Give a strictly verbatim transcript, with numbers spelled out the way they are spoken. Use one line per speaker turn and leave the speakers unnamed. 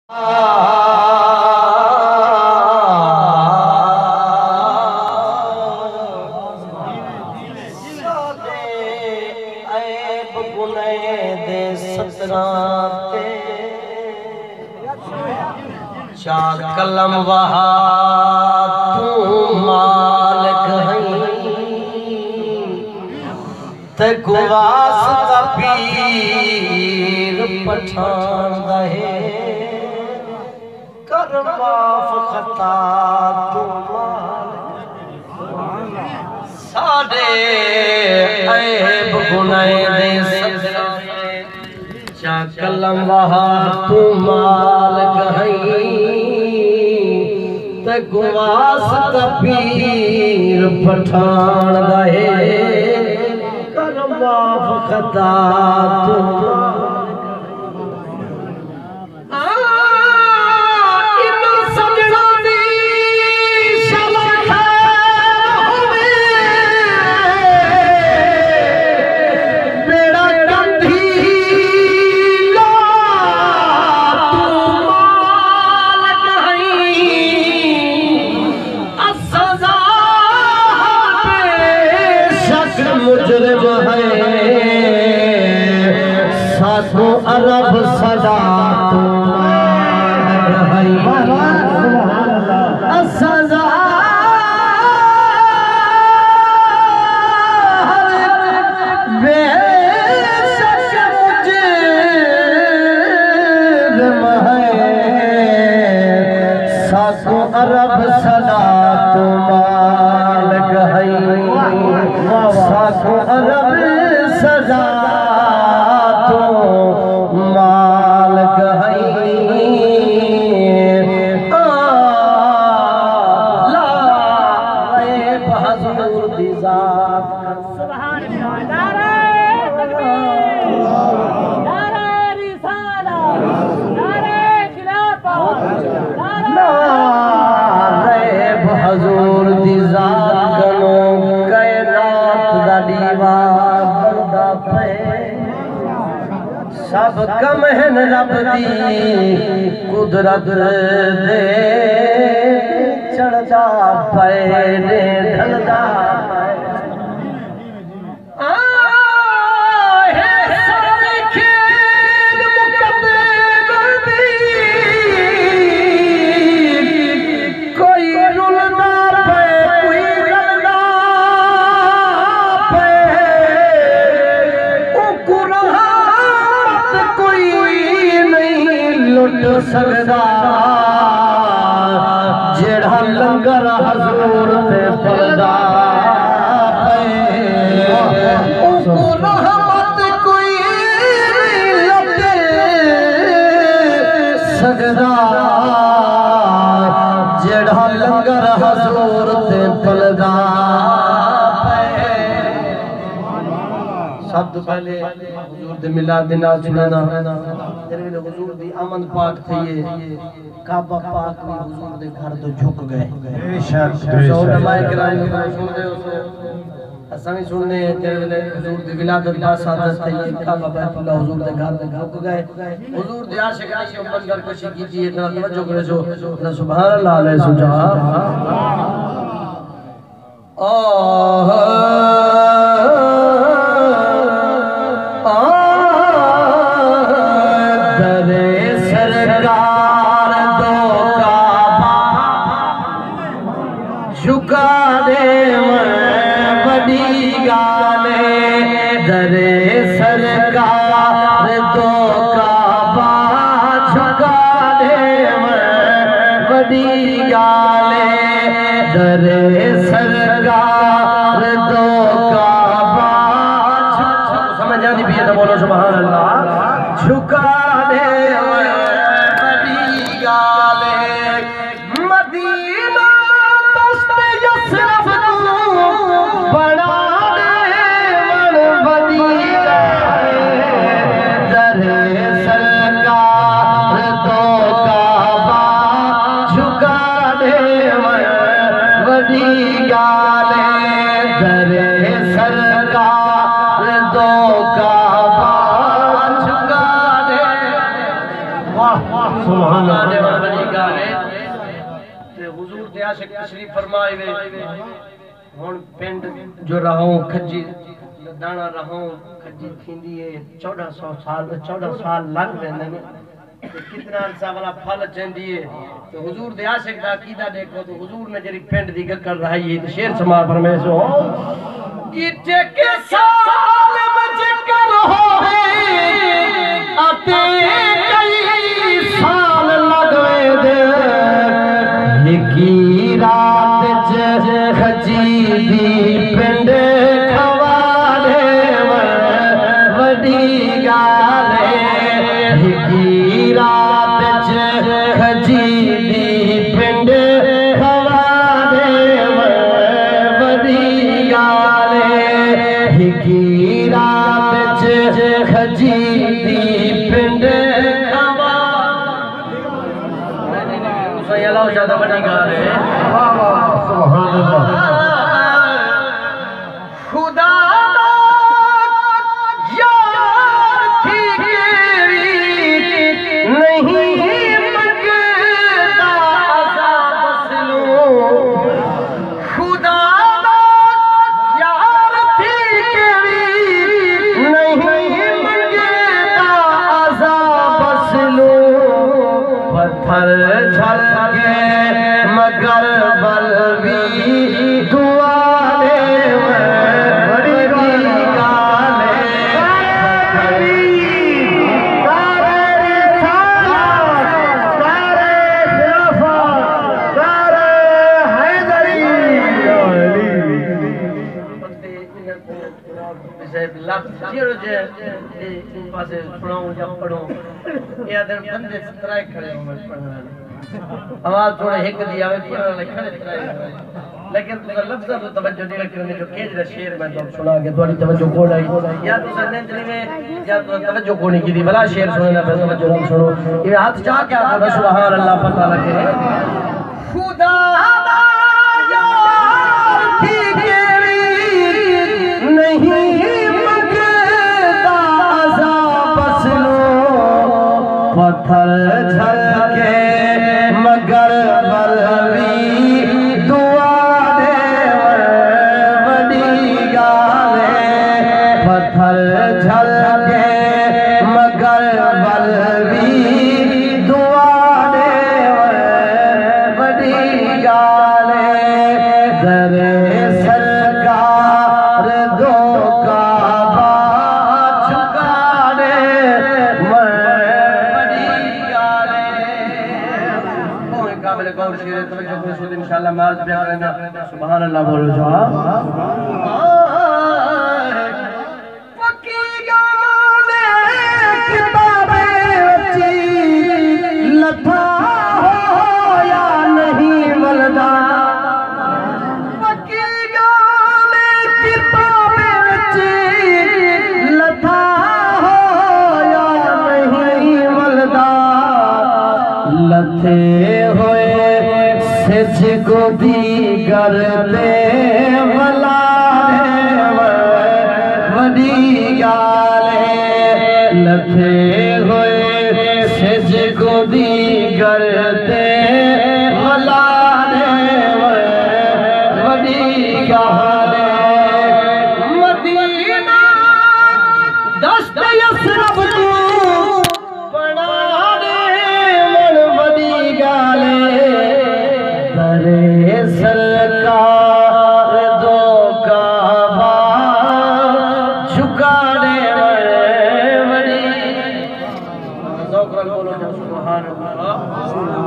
चार कलम वहा तू मालिक हई ते गुवास दा पीर पठान दहे कर माफ खता तू मालिक साडे ऐब गुनाह दे सदका चार कलम वहा तू मालिक हई ते गुवास दा पीर पठान दहे कर माफ खता तू मुजरिम है सासों अरब सदा सजा बेशक मुजरिम है सासों अरब सदा मालिक है सासों अरब सजा तो मालिक है ला बहज़ूर दी ज़ात सुभान अल्लाह नारे रिसालत नारे खिलाफत नारे बहज़ूर दी ज़ात कनो सब कम है रब दी कुदरत दे चढ़दा पे ने ढलदा सकदा जेड़ा लंगर हजूर ते फलदा पे उनको रहमत कोई लुट सकदा जेड़ा लंगर हजूर ते फलदा सब तो पहले हुजूर दे मिलाद दे नाल सुनाना तेरे वेले हुजूर दी आमद पाक थई काबा पाक भी हुजूर दे घर तो झुक गए बेशक बेशक उलमाए किराम सुनदे हो असां भी सुनने तेरे वेले हुजूर दी विलादत दा सादत थई काबा बैतुल्लाह हुजूर दे घर ते झुक गए हुजूर दे आशिक आशिक मंजर कशी कीती है इतना तवज्जो करे जो सुभान अल्लाह अलैहि सुजा आह झुका दे बड़ी गाले दरे सरकार दो काबा झुका दे बड़ी गाले दरे सरकार दो काबा समझ आनी भी है तो बोलो सुभान अल्लाह झुका दे बड़ी गाले मदीना सुभान अल्लाह बड़ी गाले ते हुजूर दे आशिक तशरीफ फरमाए वे हुन पिंड जो रहो खजी दाना रहो खजी थींदी है चौदह सौ साल चौदह साल लग वेंदे ने ते कितना अरसा वाला फल चंदी है तो हुजूर दे आशिक दा कीदा देखो तो हुजूर ने जरी पिंड दी गकर रही है तो शेर समा फरमाए सो किटे के साल मज कर होवे आते कई साल लगवे दे निकी रात च खजी दी पिंड खवाले वडी गाले निकी रात च खजी दी पिंड खवाले वडी गाले निकी रात च खजी दी पिंड अल्लाह ज्यादा बड़ी गाल है वाह वाह सुभान अल्लाह खुदा यार थी केरी नहीं मंगता अज़ाब सलो खुदा यार थी केरी नहीं मंगता अज़ाब सलो पत्थर झल मगर बलवी दुआ दे बड़ी गाले सारे रिसालत सारे खिलाफत सारे हैदरी बंदे विषय लफ्ज जीरो जे इन पासे सुनाऊं या पढ़ूं या दिन बंदे सतराए खड़े हो मैं पढ़ने आवाज थोड़े हिक दी आवे पढ़ने लिखने सतराए लेकिन तुसा लफ्ज़ तो तवज्जो नहीं रखने जो केज दा शेर मैं तो सुना के थोड़ी तवज्जो कोल आई या तुसा नंदनी में या तो तवज्जो कोनी की दी भला शेर सुनना पे तवज्जो नहीं सुनो ये हाथ जा के आप सुभान अल्लाह पता लगे खुदा दा यार थी केरी नहीं पत्थर झलके मगर बलवी दुआ दे बड़ी गाले पत्थर झलके मगर बलवी दुआ दे बड़ी गाले दरे सरकार दो काबा झुका दे इंशाल्लाह माज प्यार रहना सुभान अल्लाह बोलो जो पक्की गाले किताबें बच्ची लथा हो या नहीं वलदा पक्की गाले किताबें बच्ची लथा हो या नहीं वलदा लथे होए सिजको दी करते भला वडी गाले लथे होए सिजको दी करते भला वडी गाले मदीना दस्त यसरब तू बना दे वडी गाले सरकार दो काबा झुकाने बड़ी बोलो सुभान अल्लाह।